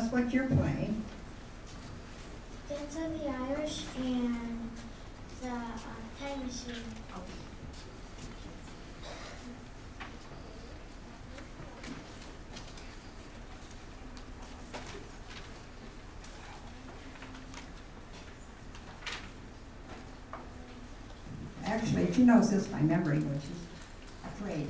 us what you're playing. Dance of the Irish and the Time Machine. Actually, she knows this by memory, which is afraid.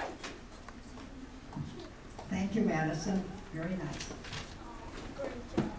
Thank you, Madison. Very nice. Great job.